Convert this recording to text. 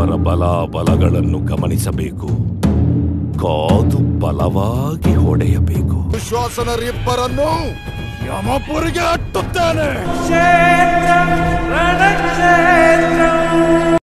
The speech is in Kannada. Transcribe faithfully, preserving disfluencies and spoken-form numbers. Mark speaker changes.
Speaker 1: ಅವರ ಬಲ ಬಲಗಳನ್ನು ಗಮನಿಸಬೇಕು. ಕಾದು ಬಲವಾಗಿ ಹೊಡೆಯಬೇಕು.
Speaker 2: ವಿಶ್ವಾಸನರಿಬ್ಬರನ್ನು ಯಮಪುರಿಗೆ ಅಟ್ಟುತ್ತೇನೆ.